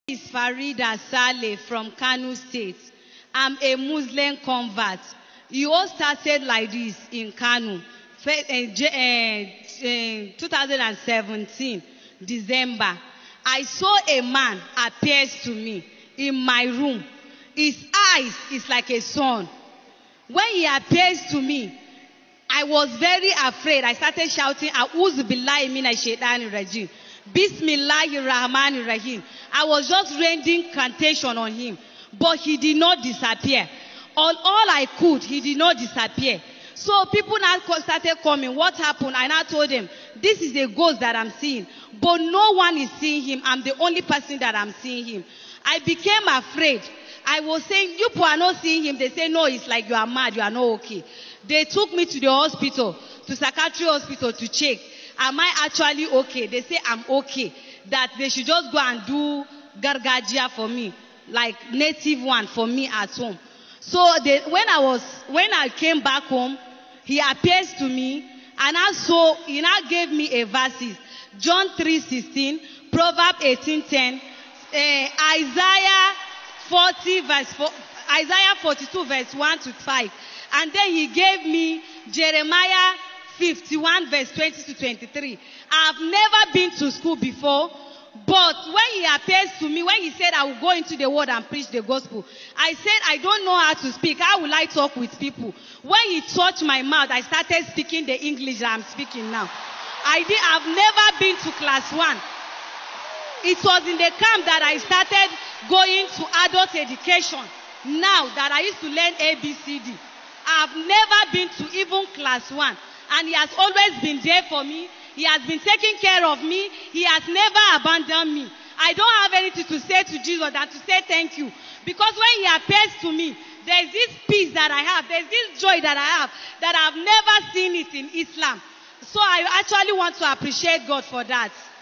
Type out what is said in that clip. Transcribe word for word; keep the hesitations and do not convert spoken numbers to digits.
Is Farida Saleh from Kano State. I'm a Muslim convert. You all started like this in Kano, twenty seventeen, December. I saw a man appears to me in my room. His eyes is like a sun. When he appears to me, I was very afraid. I started shouting, A'udhu billahi minash shaitanir rajim. Bismillahir Rahmanir Rahim. I was just rending incantation on him, but he did not disappear. On all I could, he did not disappear. So people now started coming. What happened? I now told them, this is a ghost that I'm seeing, but no one is seeing him. I'm the only person that I'm seeing him. I became afraid. I was saying, you people are not seeing him. They say, no, it's like you are mad. You are not okay. They took me to the hospital, to psychiatry hospital to check. Am I actually okay? They say I'm okay. That they should just go and do gargajia for me, like native one for me at home. So they, when I was, when I came back home, he appears to me, and also he now gave me a verses: John three sixteen, Proverbs eighteen ten, uh, Isaiah forty verse four, Isaiah forty-two verse one to five, and then he gave me Jeremiah fifty-one verse twenty to twenty-three. I've never been to school before, but when he appears to me, when he said I will go into the world and preach the gospel, I said I don't know how to speak. How will I talk with people? When he touched my mouth, I started speaking the English that I'm speaking now. I did. I've never been to class one. It was in the camp that I started going to adult education. Now that I used to learn A B C D, I've never been to even class one. And he has always been there for me. He has been taking care of me. He has never abandoned me. I don't have anything to say to Jesus than to say thank you. Because when he appears to me, there's this peace that I have. There's this joy that I have that I've never seen it in Islam. So I actually want to appreciate God for that.